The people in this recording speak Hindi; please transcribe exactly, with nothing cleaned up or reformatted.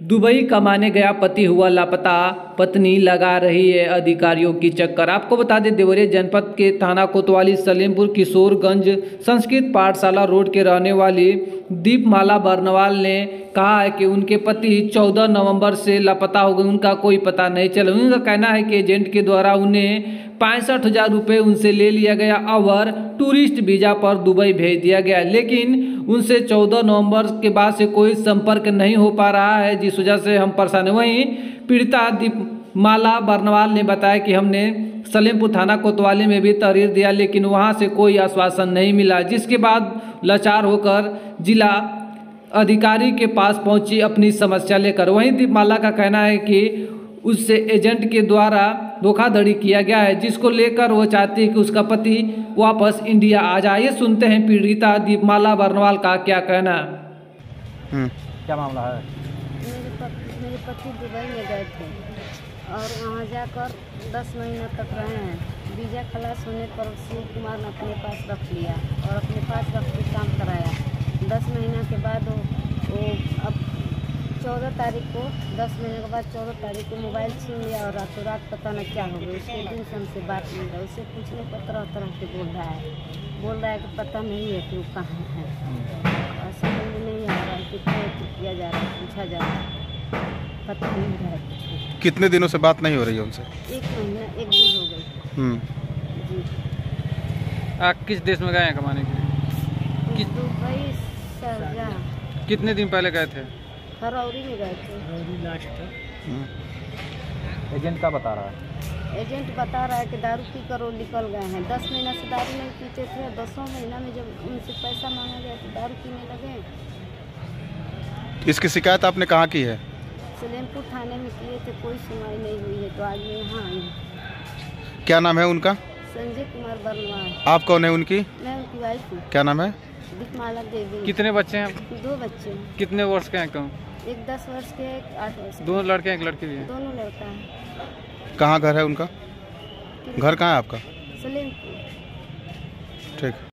दुबई कमाने गया पति हुआ लापता, पत्नी लगा रही है अधिकारियों की चक्कर। आपको बता दें, देवरिया जनपद के थाना कोतवाली सलेमपुर किशोरगंज संस्कृत पाठशाला रोड के रहने वाली दीपमाला बर्नवाल ने कहा है कि उनके पति चौदह नवंबर से लापता हो गए, उनका कोई पता नहीं चला। उनका कहना है कि एजेंट के द्वारा उन्हें पैंसठ हजार रुपये उनसे ले लिया गया और टूरिस्ट वीज़ा पर दुबई भेज दिया गया, लेकिन उनसे चौदह नवंबर के बाद से कोई संपर्क नहीं हो पा रहा है, जिस वजह से हम परेशान हैं। वहीं पीड़िता दीपमाला बर्नवाल ने बताया कि हमने सलेमपुर थाना कोतवाली में भी तहरीर दिया, लेकिन वहां से कोई आश्वासन नहीं मिला, जिसके बाद लाचार होकर जिला अधिकारी के पास पहुंची अपनी समस्या लेकर। वहीं दीपमाला का कहना है कि उससे एजेंट के द्वारा धोखाधड़ी किया गया है, जिसको लेकर वो चाहती है कि उसका पति वापस इंडिया आ जाए। ये सुनते हैं पीड़िता दीपमाला बर्नवाल का क्या कहना है। क्या मामला है? मेरे पति मेरे पति दुबई में गए थे और वहाँ जाकर दस महीना तक रहे हैं। वीज़ा खलास होने पर शिव कुमार ने अपने पास रख लिया और अपने पास रख के काम कराया। दस महीना के बाद वो, वो अब चौदह तारीख को दस महीने के बाद चौदह तारीख को मोबाइल छीन लिया और रातों रात पता न क्या हो गया। उसके दिन से हमसे बात नहीं रहा, उससे पूछने पर तरह तरह के बोल रहा है बोल रहा है कि पता नहीं है कि वो कहाँ है। और समझ में नहीं आ रहा है कि क्या किया जा रहा है, पूछा जा रहा है, पता नहीं रहा है। कितने दिनों से बात नहीं हो रही है उनसे? एक महीना एक दिन हो गई जी। आप किस देश में गए हैं कमाने के लिए? दुबई सरजा। कितने दिन पहले गए थे? फरवरी में गए थे। एजेंट क्या बता रहा है? एजेंट बता रहा है कि दारू पी कर वो निकल गए हैं। दस महीना से दारू नहीं पीते थे, दसों महीना में जब उनसे पैसा मांगा गया तो दारू पीने लगे। इसकी शिकायत आपने कहाँ की है? सलेमपुर थाने में किए थे, कोई सुनवाई नहीं हुई है, तो आज मैं यहाँ आई हूँ। क्या नाम है उनका? संजय कुमार बर्नवाल। आप कौन है उनकी? मैं उनकी वाइफ हूँ। क्या नाम है? दीपमाला देवी। कितने बच्चे हैं? दो बच्चे हैं। कितने वर्ष के हैं? कौन? एक दस वर्ष के, एक आठ वर्ष के। दोनों लड़के हैं, एक लड़की भी है? दोनों लड़का है। कहाँ घर है उनका? घर कहाँ है आपका? सलेमपुर। ठीक।